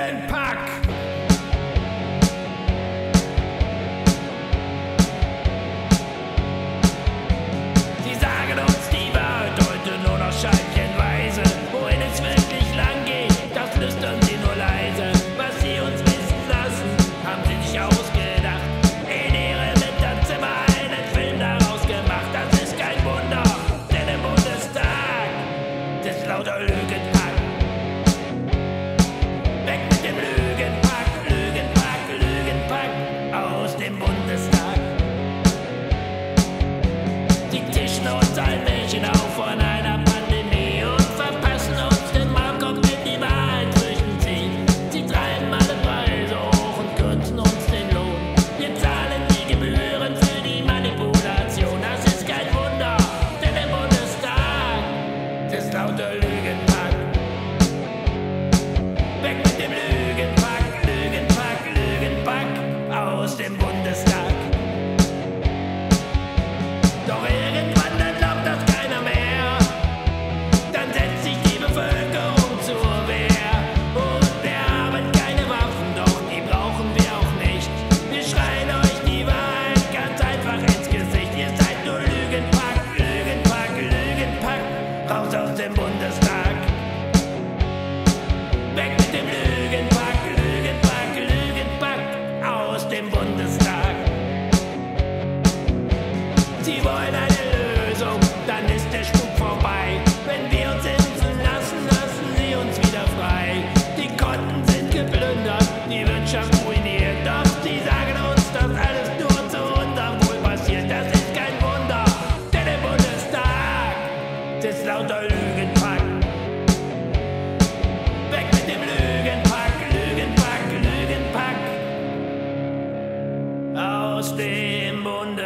Lügenpack! Sie sagen uns die Wahrheit heute nur noch scheibchenweise. Wohin es wirklich lang geht, das flüstern sie nur leise. Was sie uns wissen lassen, haben sie sich ausgedacht. In ihrem Hinterzimmer einen Film daraus gemacht. Das ist kein Wunder, denn im Bundestag ist lauter Lügenpack. Weg mit dem Lügenpack, Lügenpack, Lügenpack aus dem Bundestag. Die tischen uns Allmännchen auf von einer Pandemie und verpassen uns den Marktkorb, den die Wahrheit zwischen sie. Sie treiben alle Preise hoch und kürzen uns den Lohn. Wir zahlen die Gebühren für die Manipulation. Das ist kein Wunder, denn im Bundestag ist lauter Lügenpack. Weg mit dem Lügenpack, Lügenpack, Lügenpack aus dem Bundestag. Doch irgendwann dann glaubt das keiner mehr. Dann setzt sich die Bevölkerung zur Wehr. Und wir haben keine Waffen, doch die brauchen wir auch nicht. Wir schreien euch die Wahrheit ganz einfach ins Gesicht. Ihr seid nur Lügenpack, Lügenpack, Lügenpack raus aus dem Bundestag. Weg mit dem Lügenpack, Lügenpack, Lügenpack aus dem Bundestag. Sie wollen eine Lösung, dann ist der Spuk vorbei. Wenn wir uns impfen lassen, lassen sie uns wieder frei. Die Konten sind geplündert, die Wirtschaft ruiniert. Doch sie sagen uns, dass alles nur zu unserem Wohl passiert. Das ist kein Wunder, denn im Bundestag ist lauter Lügenpack. Weg mit dem Lügenpack, Lügenpack, Lügenpack aus dem Bundestag.